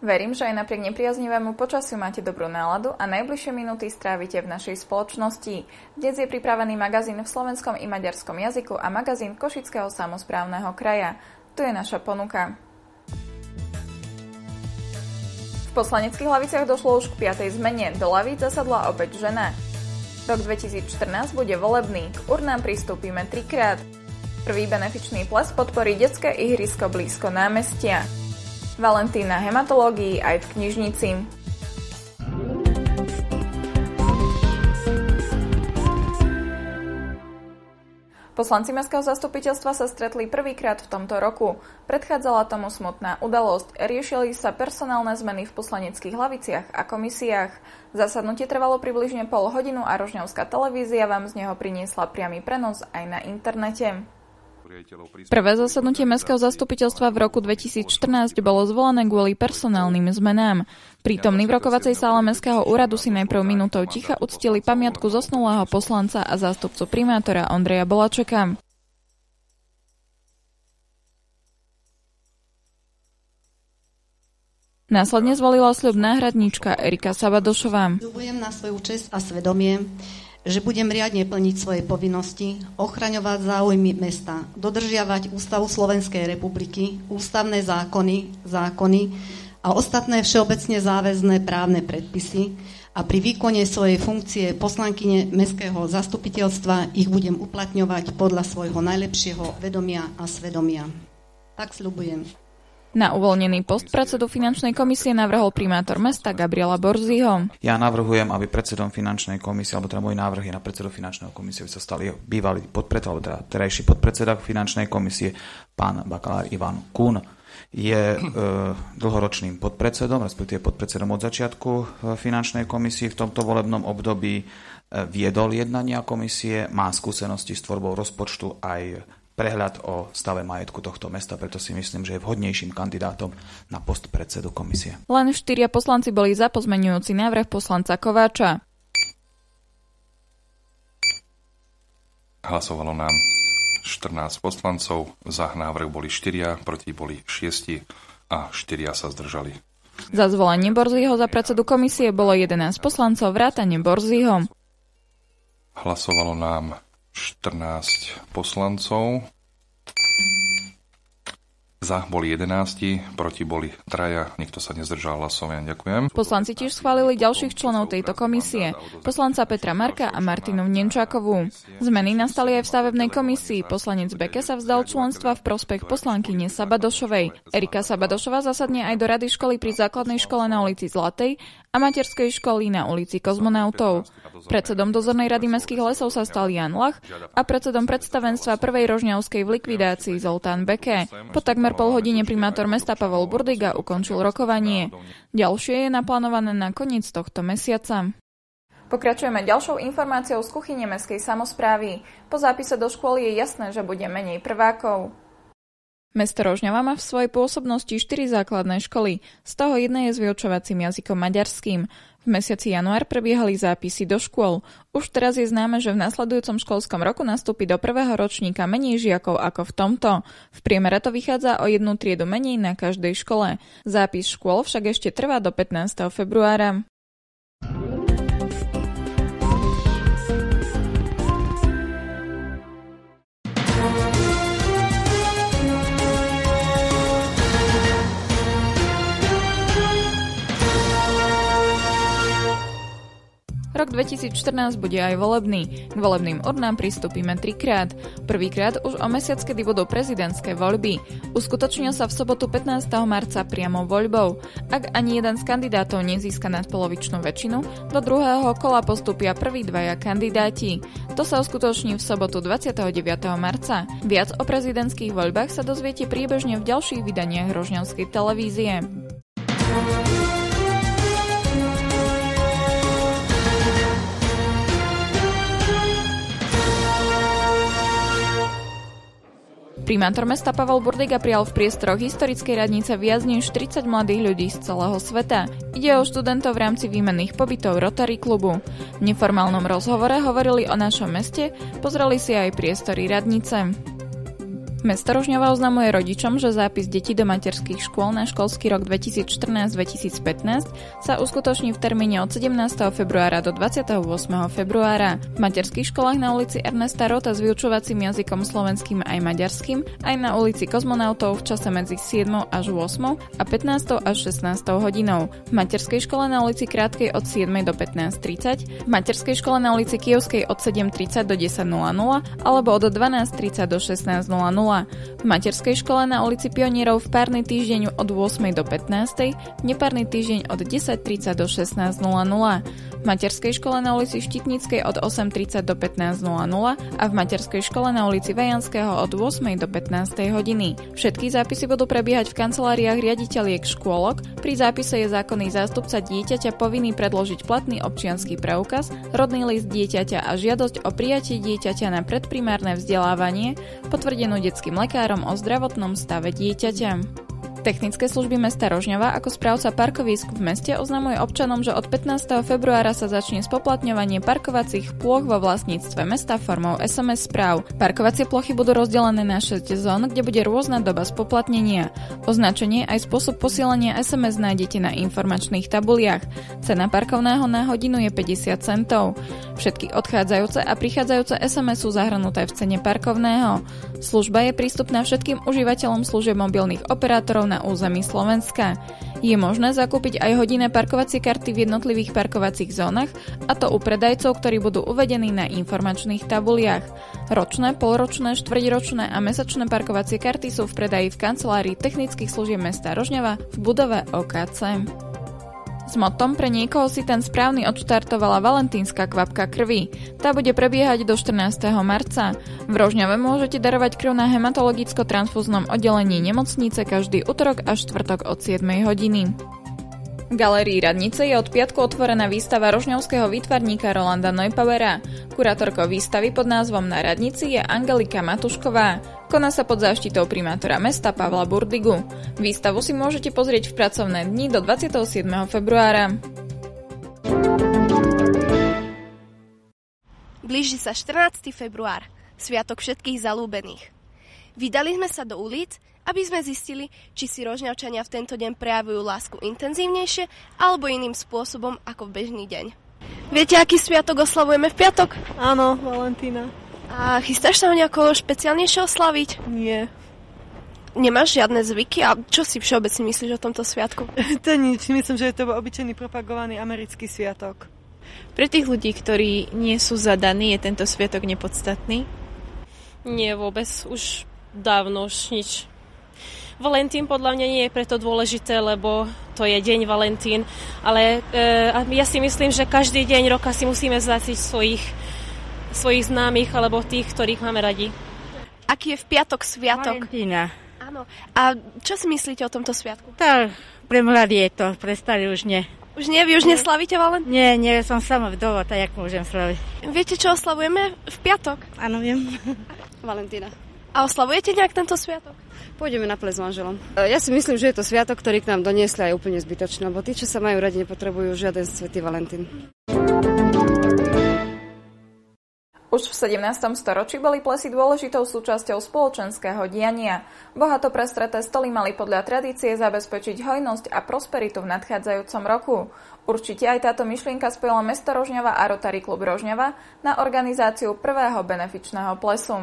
Verím, že aj napriek nepriaznivému počasiu máte dobrú náladu a najbližšie minúty strávite v našej spoločnosti. Dnes je pripravený magazín v slovenskom i maďarskom jazyku a magazín Košického samosprávneho kraja. Tu je naša ponuka. V poslaneckých hlaviciach došlo už k 5. zmene. Do lavíc zasadla opäť žena. Rok 2014 bude volebný. K urnám pristúpime 3-krát. Prvý benefičný ples podporí detské ihrisko blízko námestia. Valentín na hematológii aj v knižnici. Poslanci mestského zastupiteľstva sa stretli prvýkrát v tomto roku. Predchádzala tomu smutná udalosť. Riešili sa personálne zmeny v poslaneckých hlaviciach a komisiách. Zasadnutie trvalo približne pol hodinu a Rožňavská televízia vám z neho priniesla priamy prenos aj na internete. Prvé zasadnutie mestského zastupiteľstva v roku 2014 bolo zvolané kvôli personálnym zmenám. Prítomní v rokovacej sále mestského úradu si najprv minútou ticha uctili pamiatku zosnulého poslanca a zástupcu primátora Ondreja Bolačeka. Následne zvolila sľub náhradníčka Erika Sabadošová. Sľubujem na svoju česť a svedomie, že budem riadne plniť svoje povinnosti, ochraňovať záujmy mesta, dodržiavať Ústavu Slovenskej republiky, ústavné zákony a ostatné všeobecne záväzné právne predpisy a pri výkone svojej funkcie poslankyne mestského zastupiteľstva ich budem uplatňovať podľa svojho najlepšieho vedomia a svedomia. Tak sľubujem. Na uvoľnený post predsedu finančnej komisie navrhol primátor mesta Gabriela Borziho. Ja navrhujem, aby predsedom finančnej komisie, alebo teda môj návrh je na predsedu finančnej komisie, aby sa stal bývalý podpredseda, alebo teda terajší podpredseda finančnej komisie, pán bakalár Ivan Kun. Je dlhoročným podpredsedom, respektíve podpredsedom od začiatku finančnej komisie v tomto volebnom období. Viedol jednania komisie, má skúsenosti s tvorbou rozpočtu aj prehľad o stave majetku tohto mesta, preto si myslím, že je vhodnejším kandidátom na post predsedu komisie. Len 4 poslanci boli za pozmeňujúci návrh poslanca Kováča. Hlasovalo nám 14 poslancov, za návrh boli 4, proti boli 6 a 4 sa zdržali. Za zvolenie Borziho za predsedu komisie bolo 11 poslancov vrátane Borziho. Hlasovalo nám 14 poslancov, za boli 11, proti boli 3, nikto sa nezdržal hlasovania. Ďakujem. Poslanci tiež schválili ďalších členov tejto komisie, poslanca Petra Marka a Martinu Nenčákovú. Zmeny nastali aj v stavebnej komisii. Poslanec Beke sa vzdal členstva v prospech poslankyne Sabadošovej. Erika Sabadošová zasadne aj do rady školy pri základnej škole na ulici Zlatej a materskej školy na ulici Kozmonautov. Predsedom dozornej rady mestských lesov sa stal Jan Lach a predsedom predstavenstva prvej Rožňavskej v likvidácii Zoltán Beke. Po takmer pol hodine primátor mesta Pavol Burdiga ukončil rokovanie. Ďalšie je naplánované na koniec tohto mesiaca. Pokračujeme ďalšou informáciou z kuchyne mestskej samosprávy. Po zápise do škôl je jasné, že bude menej prvákov. Mesto Rožňava má v svojej pôsobnosti 4 základné školy, z toho jedna je s vyučovacím jazykom maďarským. V mesiaci január prebiehali zápisy do škôl. Už teraz je známe, že v nasledujúcom školskom roku nastúpi do prvého ročníka menej žiakov ako v tomto. V priemere to vychádza o 1 triedu menej na každej škole. Zápis škôl však ešte trvá do 15. februára. Rok 2014 bude aj volebný. K volebným urnám pristúpime 3-krát. Prvýkrát už o mesiac, kedy budú prezidentské voľby. Uskutočnia sa v sobotu 15. marca priamou voľbou. Ak ani jeden z kandidátov nezíska nadpolovičnú väčšinu, do druhého kola postúpia prví 2 kandidáti. To sa uskutoční v sobotu 29. marca. Viac o prezidentských voľbách sa dozviete priebežne v ďalších vydaniach Rožňavskej televízie. Primátor mesta Pavol Burdiga prijal v priestoroch historickej radnice viac než 30 mladých ľudí z celého sveta. Ide o študentov v rámci výmenných pobytov Rotary klubu. V neformálnom rozhovore hovorili o našom meste, pozreli si aj priestory radnice. Mesto Rožňava oznamuje rodičom, že zápis detí do materských škôl na školský rok 2014-2015 sa uskutoční v termíne od 17. februára do 28. februára. V materských školách na ulici Ernesta Rota s vyučovacím jazykom slovenským aj maďarským, aj na ulici Kozmonautov v čase medzi 7. až 8. a 15. až 16. hodinou. V materskej škole na ulici Krátkej od 7. do 15.30, v materskej škole na ulici Kyjovskej od 7.30 do 10.00 alebo od 12.30 do 16.00. V materskej škole na ulici Pionierov v párny týždeň od 8. do 15. v nepárny týždeň od 10.30 do 16.00. V materskej škole na ulici Štitníckej od 8.30 do 15.00 a v materskej škole na ulici Vajanského od 8. do 15. hodiny. Všetky zápisy budú prebiehať v kanceláriách riaditeľiek škôlok. Pri zápise je zákonný zástupca dieťaťa povinný predložiť platný občiansky preukaz, rodný list dieťaťa a žiadosť o prijatie dieťaťa na predprimárne vzdelávanie, potvrdenú detským lekárom o zdravotnom stave dieťaťa. Technické služby mesta Rožňava ako správca parkovísk v meste oznamuje občanom, že od 15. februára sa začne spoplatňovanie parkovacích plôch vo vlastníctve mesta formou SMS správ. Parkovacie plochy budú rozdelené na 6 zón, kde bude rôzna doba spoplatnenia. Označenie aj spôsob posielania SMS nájdete na informačných tabuliach. Cena parkovného na hodinu je 50 centov. Všetky odchádzajúce a prichádzajúce SMS sú zahrnuté v cene parkovného. Služba je prístupná všetkým užívateľom služieb mobilných operátorov na území Slovenska. Je možné zakúpiť aj hodinné parkovacie karty v jednotlivých parkovacích zónach, a to u predajcov, ktorí budú uvedení na informačných tabuliach. Ročné, polročné, štvrťročné a mesačné parkovacie karty sú v predaji v kancelárii technických služieb mesta Rožňava v budove OKC. S motom Pre niekoho si ten správny odštartovala valentínska kvapka krvi. Tá bude prebiehať do 14. marca. V Rožňave môžete darovať krv na hematologicko-transfúznom oddelení nemocnice každý utorok až štvrtok od 7 hodiny. V galérii Radnice je od piatku otvorená výstava rožňavského výtvarníka Rolanda Neupauera. Kurátorkou výstavy pod názvom Na radnici je Angelika Matušková. Koná sa pod záštitou primátora mesta Pavla Burdigu. Výstavu si môžete pozrieť v pracovné dni do 27. februára. Blíži sa 14. február, sviatok všetkých zalúbených. Vydali sme sa do ulic, aby sme zistili, či si Rožňavčania v tento deň prejavujú lásku intenzívnejšie alebo iným spôsobom ako v bežný deň. Viete, aký sviatok oslavujeme v piatok? Áno, Valentína. A chystáš sa ho nejako špeciálnejšie oslaviť? Nie. Nemáš žiadne zvyky? A čo si všeobecne myslíš o tomto sviatku? To nič, myslím, že je to obyčajný propagovaný americký sviatok. Pre tých ľudí, ktorí nie sú zadaní, je tento sviatok nepodstatný? Nie vôbec, už dávno už nič. Valentín podľa mňa nie je preto dôležité, lebo to je deň Valentín, ale ja si myslím, že každý deň roka si musíme zváciť svojich známych alebo tých, ktorých máme radi. Aký je v piatok sviatok? Valentína. Áno. A čo si myslíte o tomto sviatku? Tak, pre mladí je to, pre starý už nie. Už nie? Vy už neslavíte Valentín? Nie, som sama vdova, tak jak môžem slaviť. Viete, čo oslavujeme v piatok? Áno, viem. Valentína. A oslavujete nejak tento sviatok? Pôjdeme na ples s manželom. Ja si myslím, že je to sviatok, ktorý k nám doniesli, a je úplne zbytočný, lebo tí, čo sa majú radi, nepotrebujú žiaden svätý Valentín. Už v 17. storočí boli plesy dôležitou súčasťou spoločenského diania. Bohato prestreté stoly mali podľa tradície zabezpečiť hojnosť a prosperitu v nadchádzajúcom roku. Určite aj táto myšlienka spojila mesto Rožňava a Rotary klub Rožňava na organizáciu prvého benefičného plesu.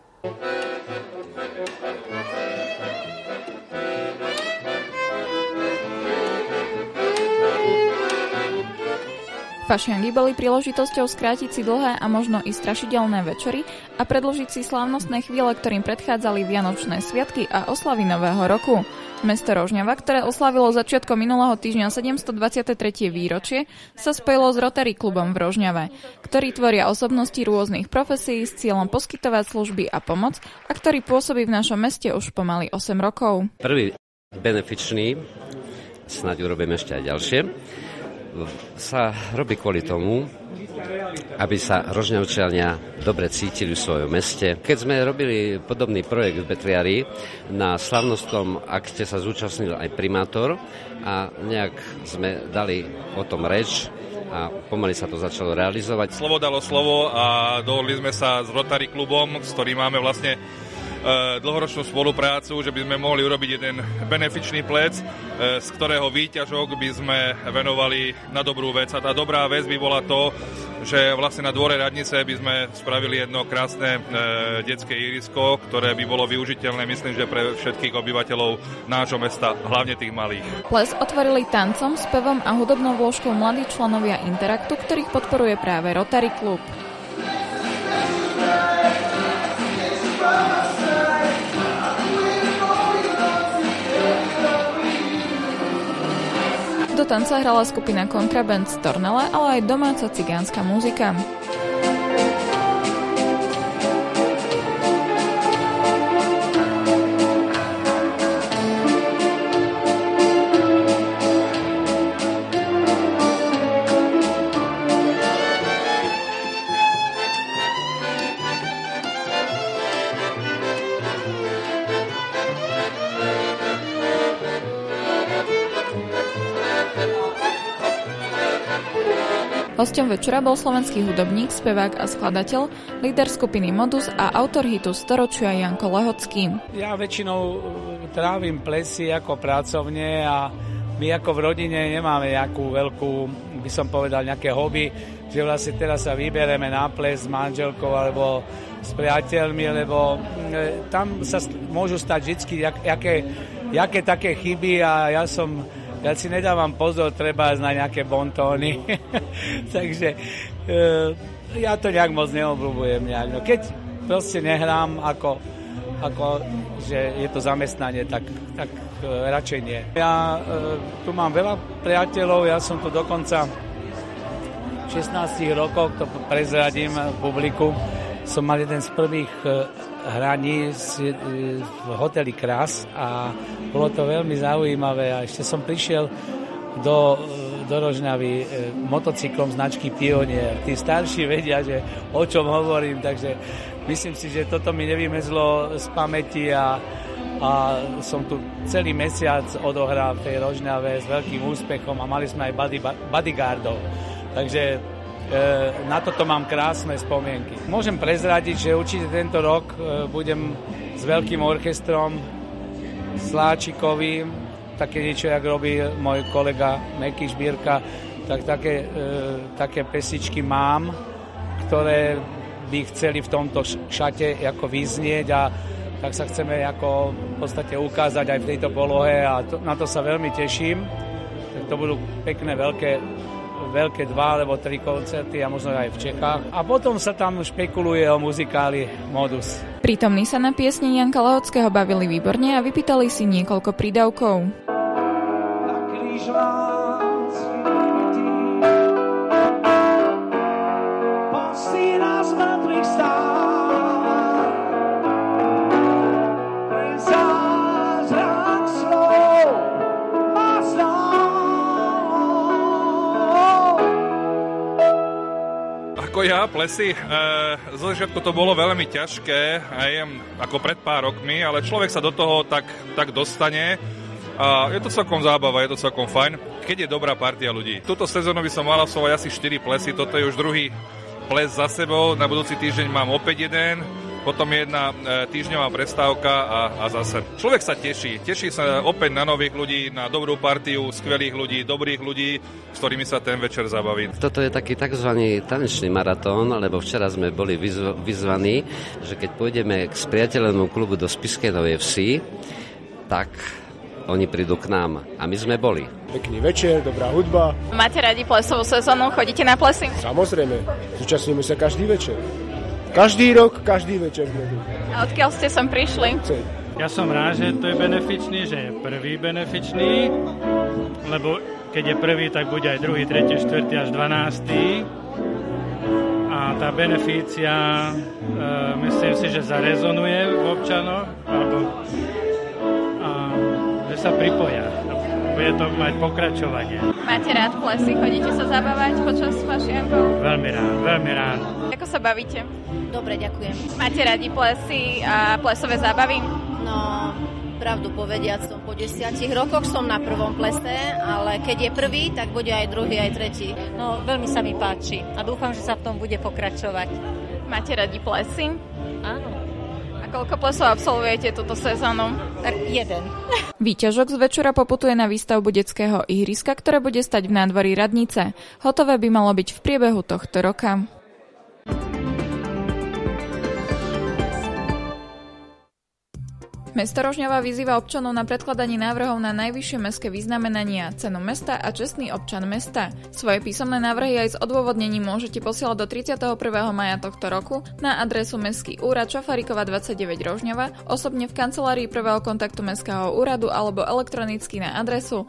Fašiangy boli príležitosťou skrátiť si dlhé a možno i strašidelné večery a predĺžiť si slávnostné chvíle, ktorým predchádzali vianočné sviatky a oslavy Nového roku. Mesto Rožňava, ktoré oslavilo začiatkom minulého týždňa 723. výročie, sa spojilo s Rotary klubom v Rožňave, ktorí tvoria osobnosti rôznych profesí s cieľom poskytovať služby a pomoc a ktorý pôsobí v našom meste už pomaly 8 rokov. Prvý benefičný, snáď urobíme ešte aj ďalšie, sa robí kvôli tomu, aby sa Rožňavčania dobre cítili v svojom meste. Keď sme robili podobný projekt v Betriári, na slavnostnom akte sa zúčastnil aj primátor a nejak sme dali o tom reč a pomaly sa to začalo realizovať. Slovo dalo slovo a dohodli sme sa s Rotary klubom, s ktorým máme vlastne dlhoročnú spoluprácu, že by sme mohli urobiť jeden benefičný plec, z ktorého výťažok by sme venovali na dobrú vec. A tá dobrá vec by bola to, že vlastne na dvore radnice by sme spravili jedno krásne detské ihrisko, ktoré by bolo využiteľné, myslím, že pre všetkých obyvateľov nášho mesta, hlavne tých malých. Ples otvorili tancom, spevom a hudobnou vložkou mladí členovia Interaktu, ktorých podporuje práve Rotary Klub. Do tanca hrala skupina Kontraband z Tornele, ale aj domáca cigánska muzika. Hosťom večera bol slovenský hudobník, spevák a skladateľ, líder skupiny Modus a autor hitu Storočia Janko Lehocký. Ja väčšinou trávim plesy ako pracovne a my ako v rodine nemáme nejakú veľkú, by som povedal, nejaké hobby, že vlastne teraz sa vybereme na ples s manželkou alebo s priateľmi, lebo tam sa môžu stať vždy jaké také chyby a ja si nedávam pozor, treba na nejaké bontóny. Takže ja to nejak moc neobľúbujem. No, keď proste nehrám ako že je to zamestnanie, tak radšej nie. Ja tu mám veľa priateľov, ja som tu dokonca 16 rokov, to prezradím publiku, som mal jeden z prvých hraní v hoteli Kras a bolo to veľmi zaujímavé a ešte som prišiel do Rožňavy motocyklom značky Pionier. Tí starší vedia, že o čom hovorím, takže myslím si, že toto mi nevymezlo z pamäti a som tu celý mesiac odohral v tej Rožňave s veľkým úspechom a mali sme aj bodyguardov. Takže na toto mám krásne spomienky. Môžem prezradiť, že určite tento rok budem s veľkým orchestrom Sláčikovým, také niečo, jak robí môj kolega Meky Žbírka, tak také pesničky mám, ktoré by chceli v tomto šate ako vyznieť a tak sa chceme ako v podstate ukázať aj v tejto polohe a na to sa veľmi teším. Tak to budú pekné veľké 2 alebo 3 koncerty a možno aj v Čechách. A potom sa tam špekuluje o muzikáli Modus. Prítomní sa na piesni Janka Lehockého bavili výborne a vypýtali si niekoľko prídavkov. Ako ja, plesy, zo začiatku to bolo veľmi ťažké, aj ako pred pár rokmi, ale človek sa do toho tak dostane a je to celkom zábava, je to celkom fajn, keď je dobrá partia ľudí. Túto sezónu by som mal asi 4 plesy, toto je už druhý ples za sebou, na budúci týždeň mám opäť jeden, potom je jedna týždňová prestávka a zase. Človek sa teší sa opäť na nových ľudí, na dobrú partiu, skvelých ľudí, dobrých ľudí, s ktorými sa ten večer zabaví. Toto je taký tzv. Tanečný maratón, lebo včera sme boli vyzvaní, že keď pôjdeme k spriateľnému klubu do Spišskej Novej Vsi, tak oni prídu k nám a my sme boli. Pekný večer, dobrá hudba. Máte radi plesovú sezónu? Chodíte na plesy? Samozrejme, zúčastňujeme sa každý večer. Každý rok, každý večer. A odkiaľ ste sem prišli? Ja som rád, že to je benefičný, že je prvý benefičný, lebo keď je prvý, tak bude aj druhý, tretí, štvrtý až 12. A tá benefícia, myslím si, že zarezonuje v občanoch, že sa pripoja. Bude to mať pokračovanie. Máte rád plesy? Chodíte sa zabávať počas fašiankov? Veľmi rád. Ako sa bavíte? Dobre, ďakujem. Máte radi plesy a plesové zábavy? No, pravdu povediac, som po 10 rokoch som na prvom plese, ale keď je prvý, tak bude aj druhý, aj tretí. No, veľmi sa mi páči a dúfam, že sa v tom bude pokračovať. Máte radi plesy? Áno. A Koľko plesov absolvujete túto sezónu? Tak 1. Výťažok z večera poputuje na výstavbu detského ihriska, ktoré bude stať v nádvorí radnice. Hotové by malo byť v priebehu tohto roka. Mesto Rožňava vyzýva občanov na predkladanie návrhov na najvyššie mestské vyznamenania, cenu mesta a čestný občan mesta. Svoje písomné návrhy aj s odôvodnením môžete posielať do 31. maja tohto roku na adresu Mestský úrad Šafárikova 29 Rožňava, osobne v kancelárii prvého kontaktu Mestského úradu alebo elektronicky na adresu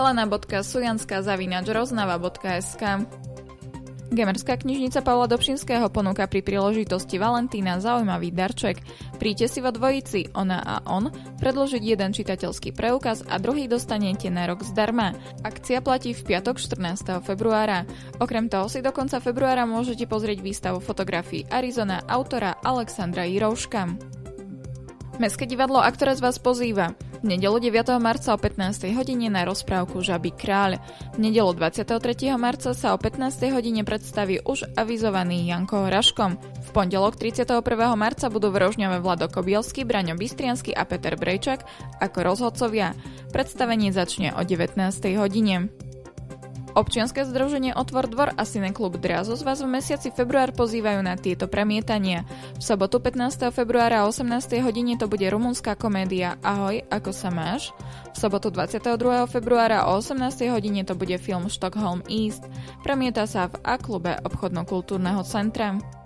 helena.sujanska@roznava.sk. Gemerská knižnica Pavla Dobšinského ponúka pri príležitosti Valentína zaujímavý darček. Príďte si vo dvojici, ona a on, predložiť jeden čitateľský preukaz a druhý dostanete na rok zdarma. Akcia platí v piatok 14. februára. Okrem toho si do konca februára môžete pozrieť výstavu fotografií Arizona autora Alexandra Jirouška. Mestské divadlo Aktorec vás pozýva v nedeľu 9. marca o 15. hodine na rozprávku Žabý kráľ. V nedeľu 23. marca sa o 15. hodine predstaví už avizovaný Janko Raškom. V pondelok 31. marca budú v Rožňave Vlado Kobielský, Braňo Bystriansky a Peter Brejčak ako rozhodcovia. Predstavenie začne o 19. hodine. Občianske združenie Otvor dvor a Cineklub Drazos vás v mesiaci február pozývajú na tieto premietania. V sobotu 15. februára o 18. hodine to bude rumunská komédia Ahoj, ako sa máš? V sobotu 22. februára o 18. hodine to bude film Stockholm East. Premieta sa v A-klube obchodno-kultúrneho centra.